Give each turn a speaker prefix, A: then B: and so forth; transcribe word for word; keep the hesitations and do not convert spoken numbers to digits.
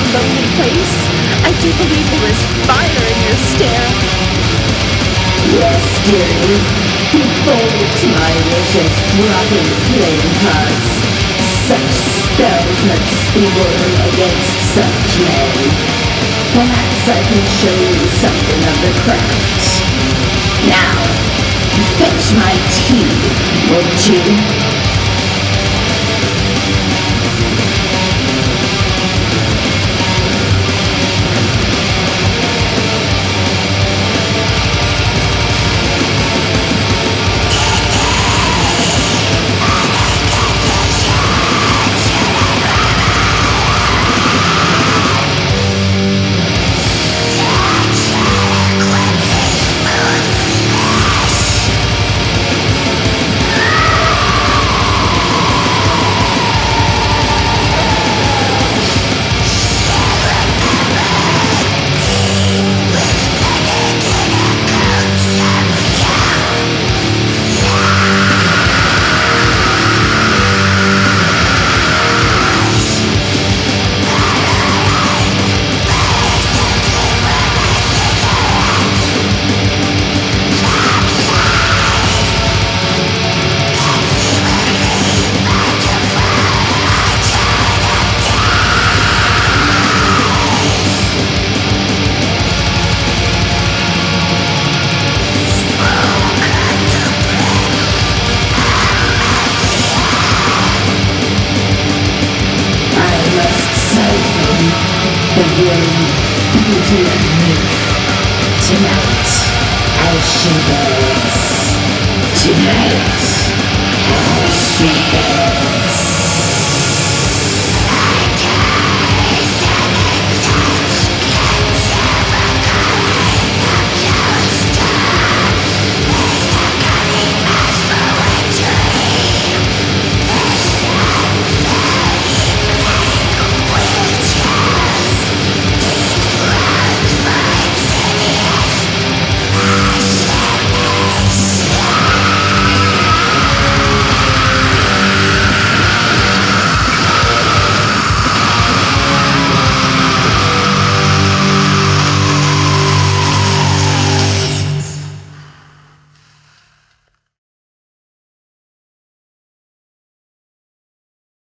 A: lonely place. I do believe there is fire in your stare.
B: Yes, dearie. You folded to my wishes, dropping flame cards. Such spells must be worn against such men. Perhaps I can show you something of the craft. Now, fetch my tea, won't you? Tonight, as she burns. Tonight, as she burns.